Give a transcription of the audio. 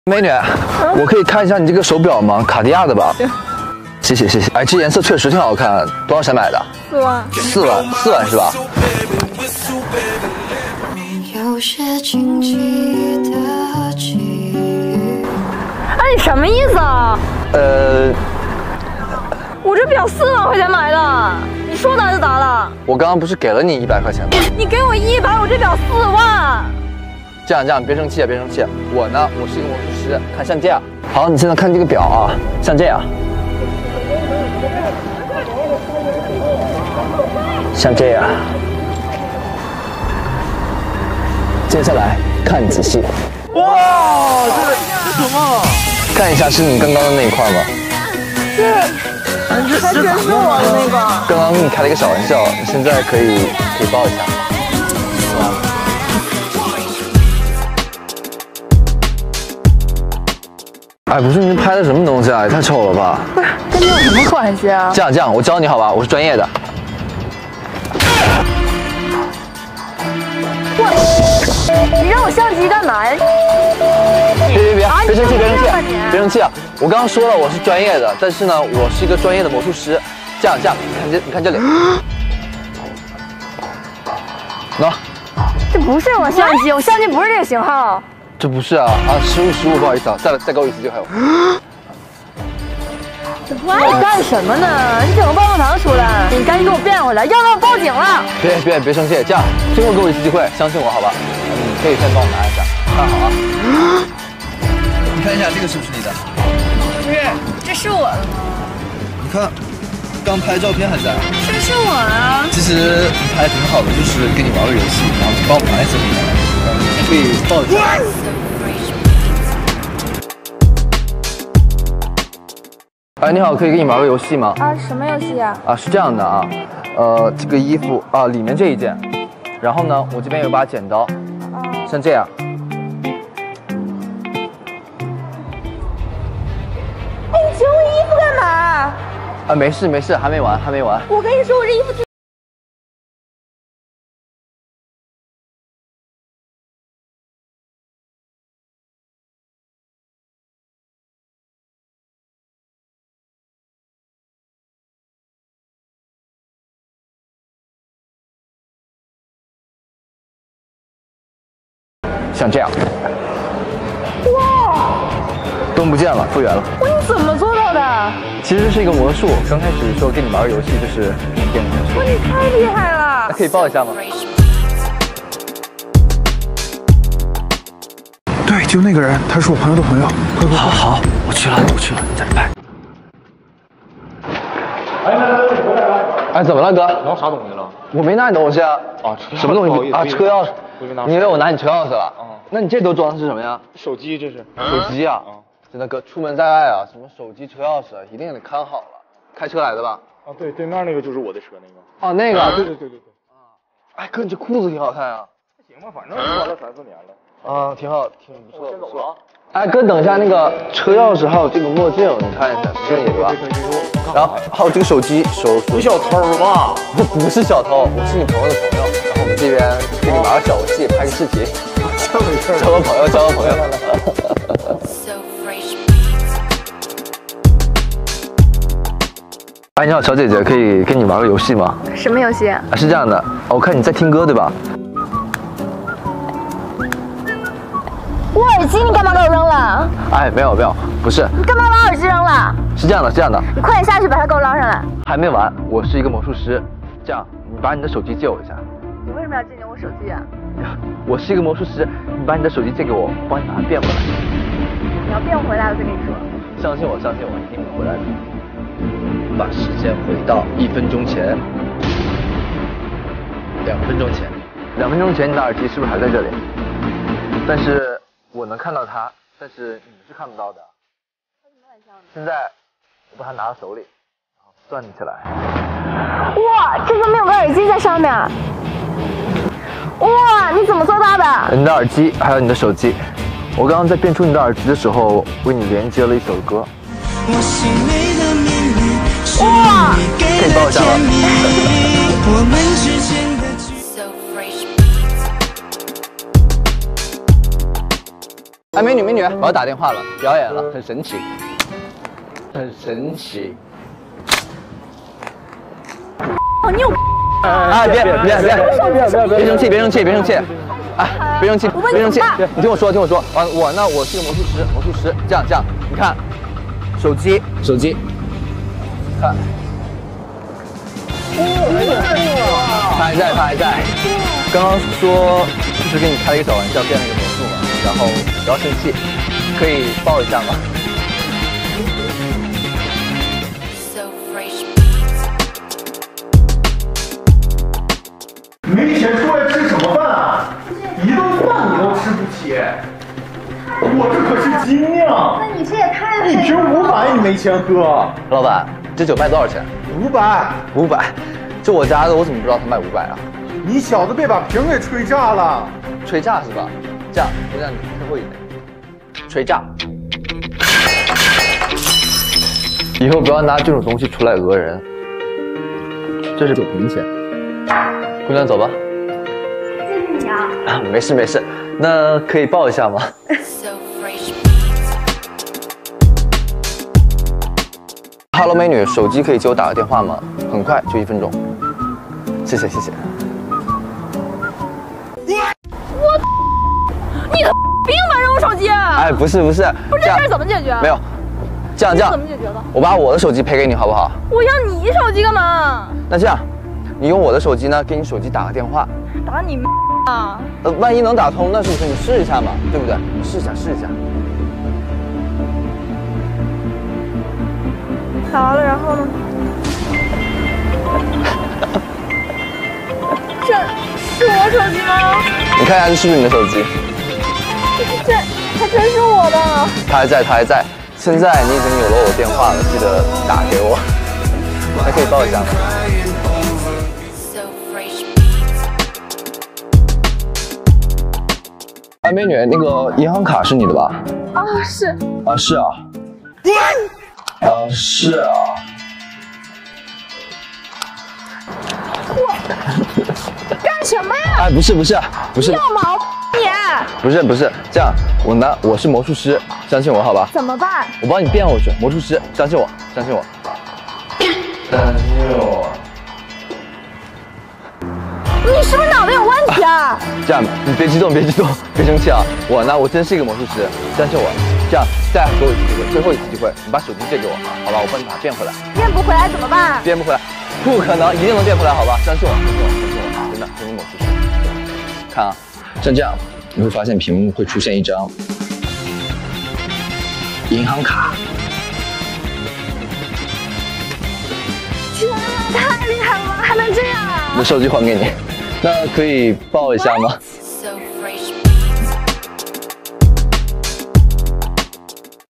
美女，我可以看一下你这个手表吗？卡地亚的吧？谢谢谢谢。哎，这颜色确实挺好看，多少钱买的 4万。 4万是吧？ 哎，你什么意思啊？我这表4万块钱买的，你说答就答了。 我刚刚不是给了你100块钱吗？ 你给我100，我这表4万。 这样，别生气，别生气。我呢，我是一个魔术师，看像这样。好，你现在看这个表啊，像这样，像这样。接下来看仔细。哇，这什么？看一下是你刚刚的那一块吗？ 这还真是我的那个。 刚刚跟你开了一个小玩笑，你现在可以抱一下。哎，不是你拍的什么东西啊？也太丑了吧！ 不是，跟你有什么关系啊？ 这样，我教你好吧，我是专业的。 你让我相机干嘛呀？ 别生气，别生气啊！我刚刚说了我是专业的，但是呢，我是一个专业的魔术师。这样，你看这里，喏， 这不是我相机，我相机不是这个型号。 这不是啊，失误，不好意思啊，再给我一次机会。 你干什么呢？你整个棒棒糖出来！你赶紧给我变回来，要不然我报警了！ 别生气，这样最后给我一次机会，相信我好吧？你可以先帮我拿一下，看好啊。你看一下这个是不是你的？ 不是，这是我的吗？ 你看，刚拍照片还在。 这是我啊。 其实你拍的挺好的，就是跟你玩个游戏，然后就帮我拿一次给你。你可以抱一下。哎，你好，可以跟你玩个游戏吗？ 啊，什么游戏啊？ 是这样的啊，这个衣服啊，里面这一件，然后呢，我这边有把剪刀，像这样。 哎，你揪我衣服干嘛？ 没事，还没完。 我跟你说，我这衣服。 像这样， 哇， 灯不见了，复原了。 哇，你怎么做到的？ 其实是一个魔术。刚开始说跟你玩个游戏，就是变魔术。 哇，你太厉害了！ 可以抱一下吗？ 对，就那个人，他是我朋友的朋友。快！ 好，我去了，你在这拍。哎，怎么了，哥？ 拿啥东西了？ 我没拿你东西啊。什么东西啊？车钥匙。你以为我拿你车钥匙了？那你这都装的是什么呀？ 手机，这是。 手机啊？真的哥，出门在外啊，什么手机、车钥匙，一定得看好了。开车来的吧？ 对，对面那个就是我的车那个。 那个。 对。 哎，哥，你这裤子挺好看啊。 还行吧，反正穿了3、4年了。 挺好，挺不错。先走了。哎，哥，等一下，那个车钥匙还有这个墨镜，你看一下，是你的吧？然后还有这个手机， 你小偷吧？ 不是小偷，我是你朋友的朋友。然后我们这边跟你玩个小游戏，拍个视频。交个朋友。哎，你好，小姐姐，可以跟你玩个游戏吗？ 什么游戏啊？ 是这样的，我看你在听歌，对吧？ 我耳机你干嘛给我扔了？ 哎，没有，不是。 你干嘛把耳机扔了？ 是这样的。 你快点下去把它给我捞上来。 还没完，我是一个魔术师。这样，你把你的手机借我一下。 你为什么要借我手机啊？ 我是一个魔术师，你把你的手机借给我，我帮你把它变回来。 你要变回来，我再跟你说。 相信我，一定能回来的。把时间回到1分钟前，2分钟前，2分钟前你的耳机是不是还在这里？但是我能看到它，但是你是看不到的。现在我把它拿到手里，然后攥起来。 哇，这上面有个耳机在上面。哇，你怎么做到的？ 你的耳机还有你的手机，我刚刚在变出你的耳机的时候，为你连接了一首歌。 哇， 可以抱一下吗？ 哎，美女，我要打电话了，表演了，很神奇，很神奇。 哦，你有。 哎，别生气，哎，别生气，你听我说，我是个魔术师，这样，你看，手机，看，他还在，刚刚说就是给你开了一个小玩笑，变了一个魔术嘛，然后不要生气，可以抱一下吗？ 没钱出来吃什么饭啊？一顿饭你都吃不起，我这可是精酿。 那你这也太…… 一瓶500，你没钱喝。 老板，这酒卖多少钱 500， 这我家的，我怎么不知道他卖500啊？ 你小子别把瓶给吹炸了。 吹炸是吧？这样，我让你最后一杯，吹炸。以后不要拿这种东西出来讹人。这是酒瓶钱。姑娘，走吧。 谢谢你啊。 没事，那可以抱一下吗？Hello， 美女，手机可以借我打个电话吗？很快，就1分钟。谢谢。 你的病吧，扔我手机！ 哎，不是， 不是这事怎么解决？ 没有，这样， 怎么解决的？ 我把我的手机赔给你，好不好？ 我要你手机干嘛？ 那这样，你用我的手机呢，给你手机打个电话。 打你啊！ 万一能打通，那是不是你试一下嘛？对不对？你试一下。 打了，然后呢？这是我手机吗？ 你看一下这是不是你的手机？ 这还真是我的。 他还在。现在你已经有了我的电话了，记得打给我。还可以抱一下吗？哎，美女，那个银行卡是你的吧？ 啊，是。 啊，是啊。是啊。 干什么呀？ 哎，不是。 要毛你？ 不是，这样，我是魔术师，相信我好吧？ 怎么办？ 我帮你变回去，魔术师，相信我。 你是不是脑子有问题啊？ 这样，你别激动，别生气啊！我真是一个魔术师，相信我。这样，再给我一次机会，最后一次机会，你把手机借给我，好吧？我帮你把它变回来。 变不回来怎么办？ 变不回来，不可能，一定能变回来，好吧？相信我，真的，是你魔术师。看啊，像这样，你会发现屏幕会出现一张银行卡。 天啊，太厉害了，还能这样啊！ 你的手机还给你，那可以抱一下吗？